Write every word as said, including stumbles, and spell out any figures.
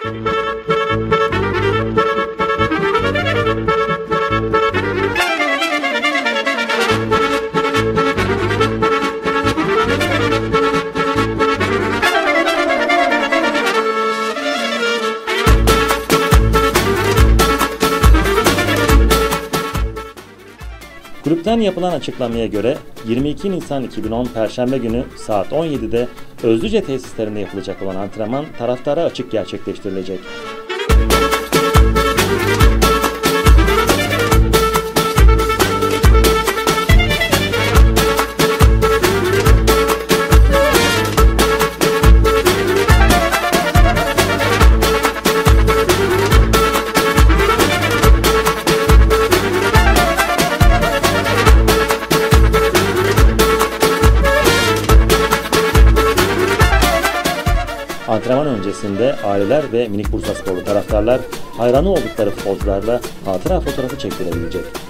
Kulüpten yapılan açıklamaya göre yirmi iki Nisan iki bin on Perşembe günü saat on yedide Özlüce tesislerinde yapılacak olan antrenman taraftara açık gerçekleştirilecek. Antrenman öncesinde aileler ve Minik Bursasporlu taraftarlar hayranı oldukları futbolcularla hatıra fotoğrafı çektirebilecek.